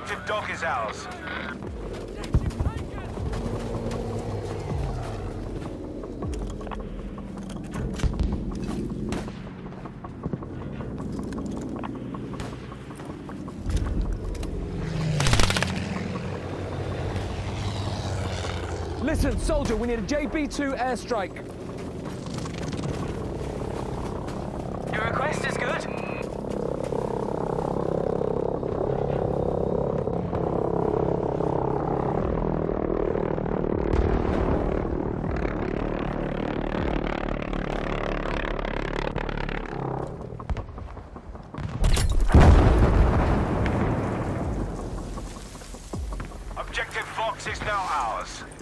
Objective Dock is ours. Listen, soldier, we need a JB-2 airstrike. Your request is good. Objective Fox is now ours.